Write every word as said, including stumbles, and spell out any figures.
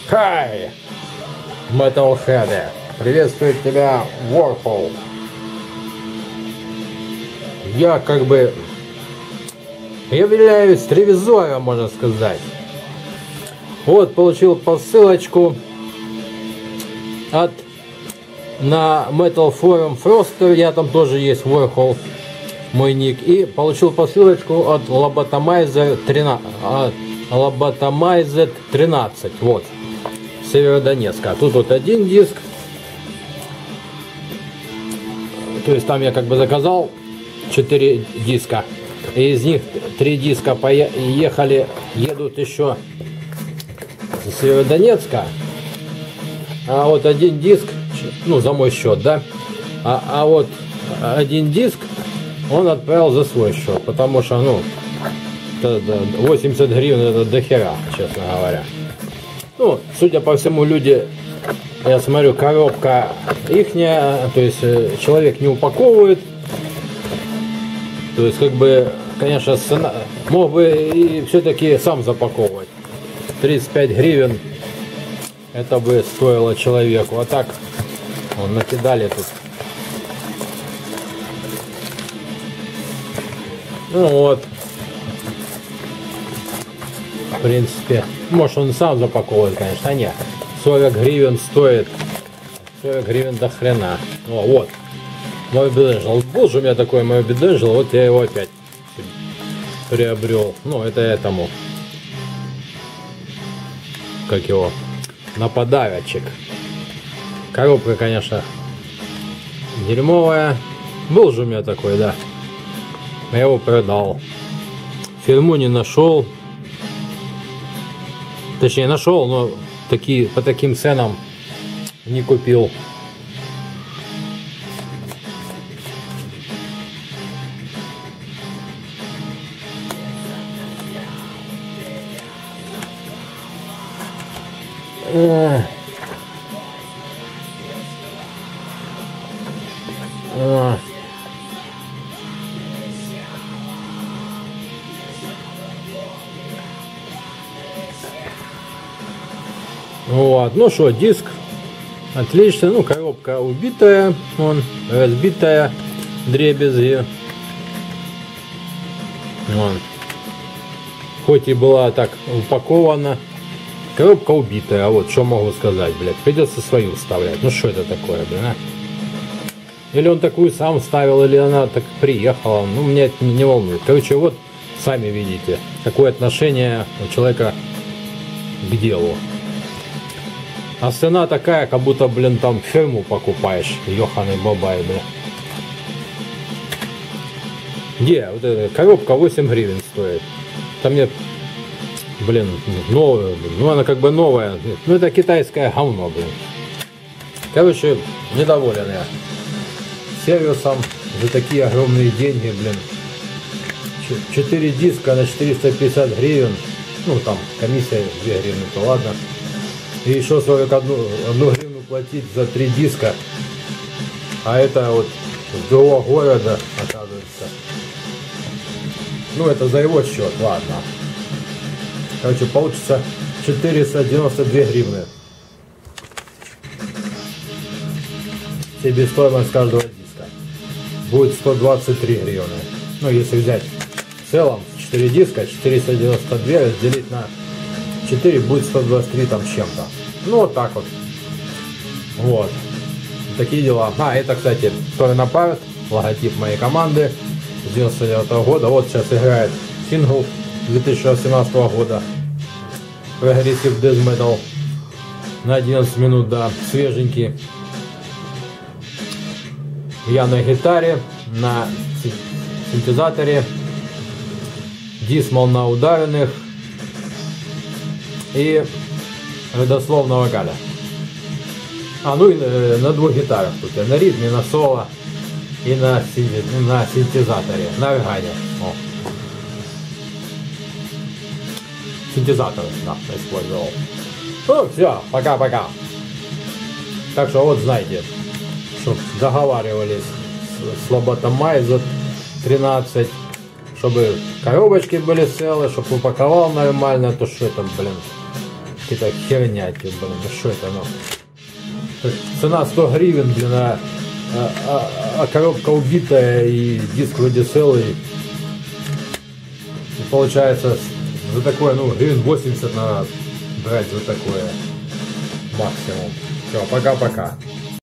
Хай! Metalhead! Приветствует тебя, Warhol! Я как бы являюсь ревизором, можно сказать. Вот, получил посылочку от на Metal Forum Froster, я там тоже есть, Warhol, мой ник, и получил посылочку от Lobotomizer тринадцать, от Lobotomizer тринадцать, вот, Северодонецка. Тут вот один диск, то есть там я как бы заказал четыре диска, и из них три диска поехали, едут еще с Северодонецка, а вот один диск, ну, за мой счет, да, а, а вот один диск он отправил за свой счет, потому что, ну, восемьдесят гривен это дохера, честно говоря. Ну, судя по всему, люди, я смотрю, коробка ихняя, то есть человек не упаковывает, то есть, как бы, конечно, цена, мог бы и все-таки сам запаковывать. тридцать пять гривен это бы стоило человеку, а так вон, накидали тут. Ну вот, в принципе, может он сам запаковывает, конечно, а нет, сорок гривен стоит, сорок гривен до хрена. О, вот, мой беденджел, был же у меня такой мой беденджел, вот я его опять приобрел, ну это этому, как его, нападавочек. Коробка, конечно, дерьмовая, был же у меня такой, да. Я его продал. Фирму не нашел. Точнее, нашел, но такие, по таким ценам не купил. Эх. Эх. Вот, ну что, диск отлично, ну коробка убитая, он разбитая, дребезги, вон. Хоть и была так упакована, коробка убитая, а вот что могу сказать, блядь, придется свою вставлять, ну что это такое, блин, а? Или он такую сам ставил, или она так приехала, ну меня это не волнует. Короче, вот сами видите, какое отношение у человека к делу. А цена такая, как будто, блин, там фирму покупаешь, ёханый бабай, блин. Где? Вот эта коробка восемь гривен стоит. Там нет, блин, новая, ну она как бы новая. Ну это китайское говно, блин. Короче, недоволен я сервисом за такие огромные деньги, блин. четыре диска на четыреста пятьдесят гривен. Ну там комиссия две гривны, то ладно. И еще сорок одну гривну платить за три диска. А это вот с другого города, оказывается. Ну это за его счет, ладно. Короче, получится четыреста девяносто две гривны. Себестоимость каждого диска будет сто двадцать три гривны. Ну если взять в целом четыре диска, четыреста девяносто две разделить на четыре будет сто двадцать три там чем-то. Ну вот так вот. Вот. Такие дела. А, это, кстати, Torn Apart, логотип моей команды с девяносто девятого года. Вот сейчас играет сингл две тысячи восемнадцатого года. Progressive Death Metal. На одиннадцать минут, да, свеженький. Я на гитаре, на синтезаторе. Дисмал на ударенных. И родословно вокаля. А, ну и на, на двух гитарах тут. На ритме, на соло и на, на синтезаторе. На органе. О. Синтезатор, да, использовал. Ну, все, пока-пока. Так что вот знаете, чтобы договаривались с, с Lobotomizer тринадцать, чтобы коробочки были целые, чтобы упаковал нормально, то что это, блин. какая-то херня, блин, ну что это оно? Цена сто гривен, блин, а, а, а, а коробка убитая и диск вроде целый. И получается за такое, ну, гривен восемьдесят надо брать за такое максимум. Все, пока-пока.